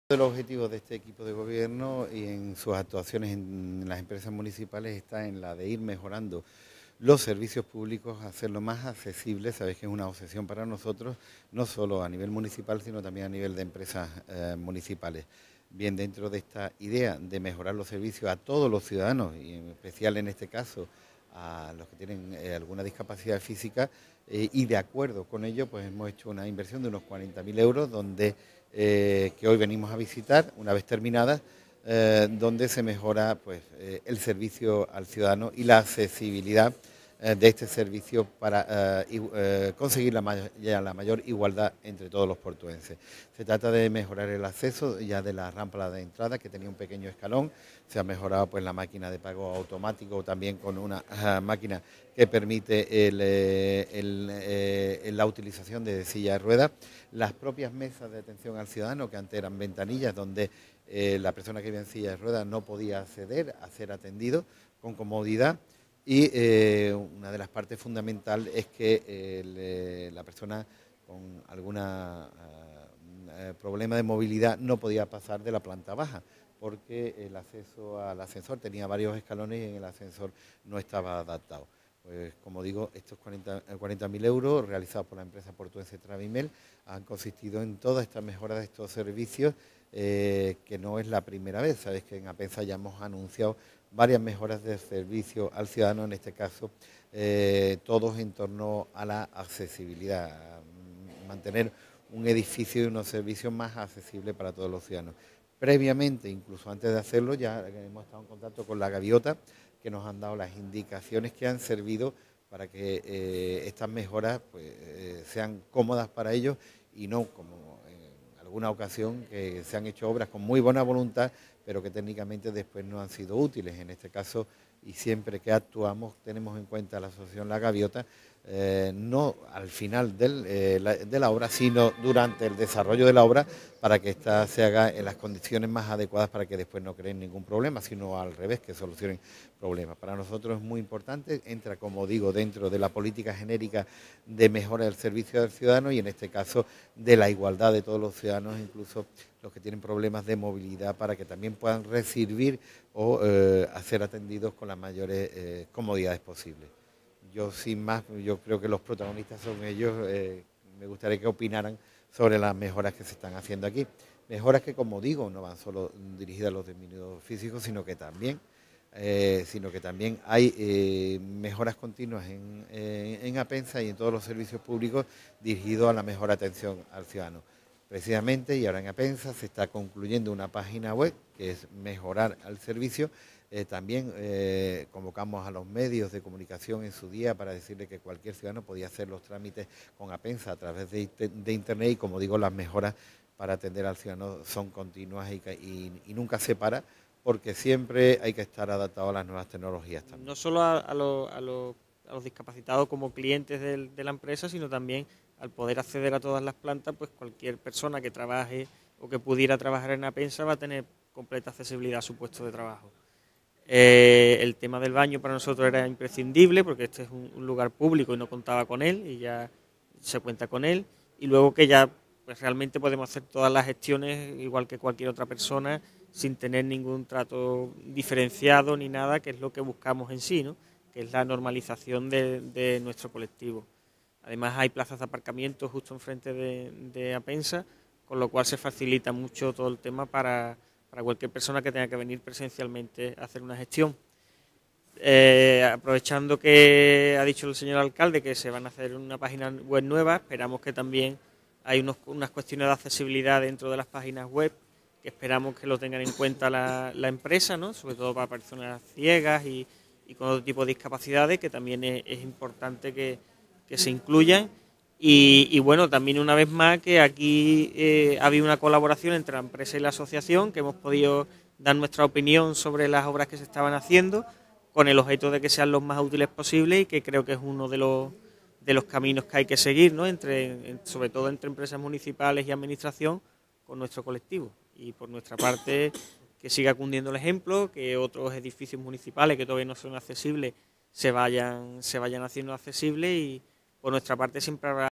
De los objetivos de este equipo de gobierno y en sus actuaciones en las empresas municipales está en la de ir mejorando los servicios públicos, hacerlo más accesible. Sabéis que es una obsesión para nosotros, no solo a nivel municipal, sino también a nivel de empresas municipales. Bien, dentro de esta idea de mejorar los servicios a todos los ciudadanos, y en especial en este caso a los que tienen alguna discapacidad física, y de acuerdo con ello, pues hemos hecho una inversión de unos 40.000 euros, que hoy venimos a visitar, una vez terminada, donde se mejora pues, el servicio al ciudadano y la accesibilidad de este servicio para conseguir la mayor igualdad entre todos los portuenses. Se trata de mejorar el acceso ya de la rampa de entrada, que tenía un pequeño escalón. Se ha mejorado pues la máquina de pago automático, también con una máquina que permite la utilización de silla de ruedas. Las propias mesas de atención al ciudadano, que antes eran ventanillas donde la persona que vive en silla de ruedas no podía acceder a ser atendido con comodidad. Y una de las partes fundamentales es que la persona con algún problema de movilidad no podía pasar de la planta baja, porque el acceso al ascensor tenía varios escalones y en el ascensor no estaba adaptado. Pues como digo, estos 40.000 euros realizados por la empresa portuense Travimel han consistido en toda esta mejora de estos servicios, que no es la primera vez. Sabes que en Apensa ya hemos anunciado varias mejoras de servicio al ciudadano, en este caso todos en torno a la accesibilidad, a mantener un edificio y unos servicios más accesibles para todos los ciudadanos. Previamente, incluso antes de hacerlo, ya hemos estado en contacto con la Gaviota, que nos han dado las indicaciones que han servido para que estas mejoras pues, sean cómodas para ellos y no como en alguna ocasión que se han hecho obras con muy buena voluntad, pero que técnicamente después no han sido útiles. En este caso, y siempre que actuamos, tenemos en cuenta la asociación La Gaviota, no al final de la obra, sino durante el desarrollo de la obra, para que ésta se haga en las condiciones más adecuadas para que después no creen ningún problema, sino al revés, que solucionen problemas. Para nosotros es muy importante, entra, como digo, dentro de la política genérica de mejora del servicio al ciudadano y en este caso de la igualdad de todos los ciudadanos, incluso los que tienen problemas de movilidad, para que también puedan recibir o ser atendidos con las mayores comodidades posibles. Yo sin más, yo creo que los protagonistas son ellos. Me gustaría que opinaran sobre las mejoras que se están haciendo aquí. Mejoras que, como digo, no van solo dirigidas a los disminuidos físicos, sino que también hay mejoras continuas en Apensa y en todos los servicios públicos dirigidos a la mejor atención al ciudadano. Precisamente, y ahora en Apensa se está concluyendo una página web que es mejorar al servicio. También convocamos a los medios de comunicación en su día para decirle que cualquier ciudadano podía hacer los trámites con Apensa a través de Internet y, como digo, las mejoras para atender al ciudadano son continuas y nunca se para, porque siempre hay que estar adaptado a las nuevas tecnologías también. No solo a los discapacitados como clientes de la empresa, sino también al poder acceder a todas las plantas, pues cualquier persona que trabaje o que pudiera trabajar en Apensa va a tener completa accesibilidad a su puesto de trabajo. El tema del baño para nosotros era imprescindible porque este es un lugar público y no contaba con él y ya se cuenta con él, y luego que ya pues realmente podemos hacer todas las gestiones igual que cualquier otra persona sin tener ningún trato diferenciado ni nada, que es lo que buscamos en sí, ¿no? Que es la normalización de nuestro colectivo. Además hay plazas de aparcamiento justo enfrente de Apensa, con lo cual se facilita mucho todo el tema para cualquier persona que tenga que venir presencialmente a hacer una gestión. Aprovechando que ha dicho el señor alcalde que se van a hacer una página web nueva, esperamos que también hay unas cuestiones de accesibilidad dentro de las páginas web, que esperamos que lo tengan en cuenta la empresa, ¿no? Sobre todo para personas ciegas y con otro tipo de discapacidades, que también es importante que se incluyan. Y bueno, también una vez más que aquí ha habido una colaboración entre la empresa y la asociación, que hemos podido dar nuestra opinión sobre las obras que se estaban haciendo, con el objeto de que sean los más útiles posibles, y que creo que es uno de los caminos que hay que seguir, ¿no? Sobre todo entre empresas municipales y administración, con nuestro colectivo. Y por nuestra parte, que siga cundiendo el ejemplo, que otros edificios municipales que todavía no son accesibles se vayan haciendo accesibles, y por nuestra parte siempre habrá